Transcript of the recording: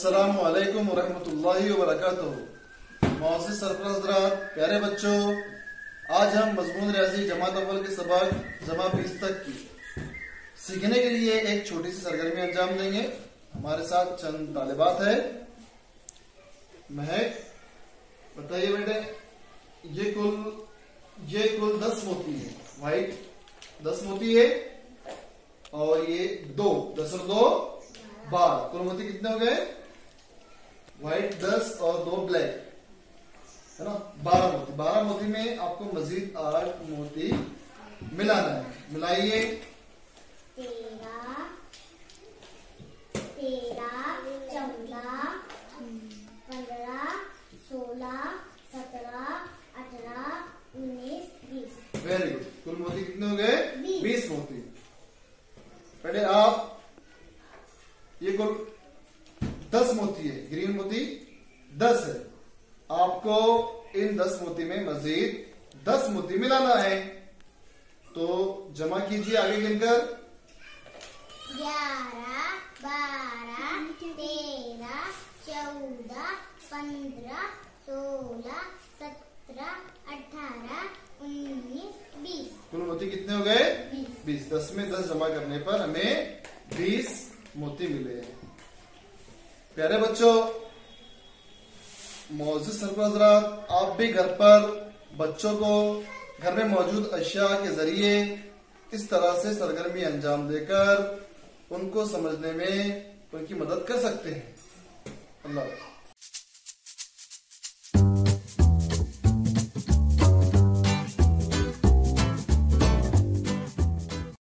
अस्सलामु अलैकुम वरहमतुल्लाहि वबरकातुहू। मोअज़्ज़िज़ सरफराज़ हज़रात, प्यारे बच्चों, आज हम मज़मून रियाज़ी जमात अव्वल के सबक जमा 20 तक की सीखने के लिए एक छोटी सी सरगर्मी अंजाम देंगे। हमारे साथ चंद तालिबात है। महक, बताइए बेटे, ये कुल 10 मोती है। व्हाइट 10 मोती है और ये 2, 10 और 2 12। कुल मोती कितने हो गए? व्हाइट 10 और 2 ब्लैक, है ना, 12 मोती। 12 मोती में आपको मजीद 8 मोती मिलाना है। मिलाइए। 13, 14, 15, 16, 17, 18, 19, 20। Very good. कुल मोती कितने हो गए? 20 मोती। बेटे आप, ये कुल 10 मोती है, ग्रीन मोती 10 है। आपको इन 10 मोती में मजीद 10 मोती मिलाना है। तो जमा कीजिए आगे गिनकर। 11, 12, 13, 14, 15, 16, 17, 18, 19, 20। कुल मोती कितने हो गए? 20। 10 में 10 जमा करने पर हमें 20 मोती मिले। प्यारे बच्चों, मोअज़्ज़िज़ सरफराज़ हज़रात, आप भी घर पर बच्चों को घर में मौजूद अशिया के जरिए इस तरह से सरगर्मी अंजाम देकर उनको समझने में उनकी मदद कर सकते हैं। अल्लाह।